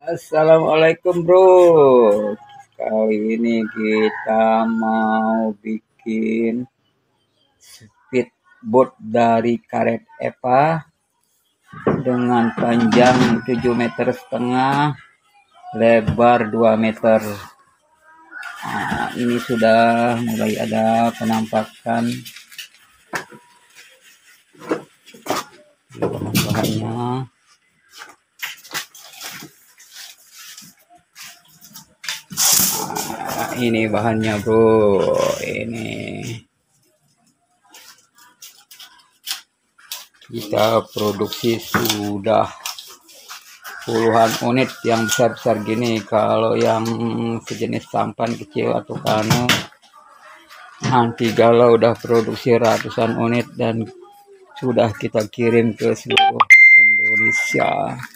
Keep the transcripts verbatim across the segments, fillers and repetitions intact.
Assalamualaikum bro. Kali ini kita mau bikin speedboat dari karet EVA dengan panjang tujuh meter setengah, lebar dua meter. Nah, ini sudah mulai ada penampakan bahan-bahannya. Nah, ini bahannya bro, ini kita produksi sudah puluhan unit yang besar-besar gini. Kalau yang sejenis sampan kecil atau kano nanti galau udah produksi ratusan unit dan sudah kita kirim ke seluruh Indonesia.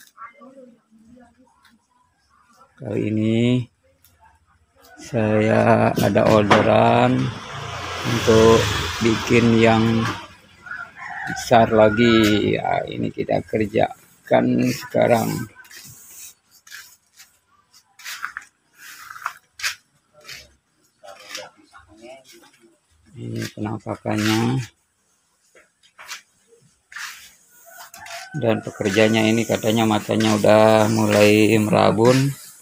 Kali ini saya ada orderan untuk bikin yang besar lagi ya, ini kita kerjakan sekarang. Ini penampakannya dan pekerjanya ini katanya matanya udah mulai merabun.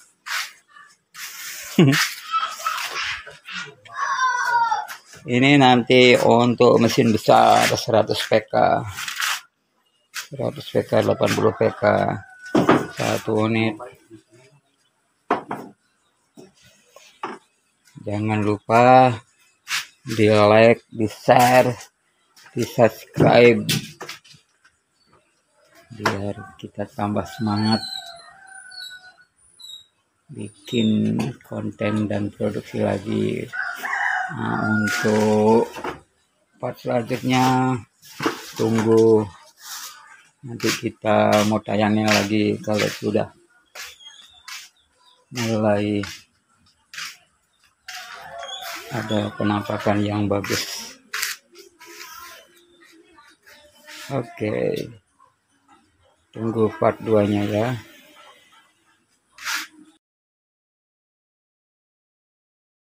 Ini nanti untuk mesin besar seratus P K, seratus P K, delapan puluh P K satu unit. Jangan lupa di like, di share, di subscribe biar kita tambah semangat bikin konten dan produksi lagi. Nah, untuk part selanjutnya tunggu nanti kita mau tayangnya lagi kalau sudah mulai ada penampakan yang bagus. Oke, tunggu part dua nya ya.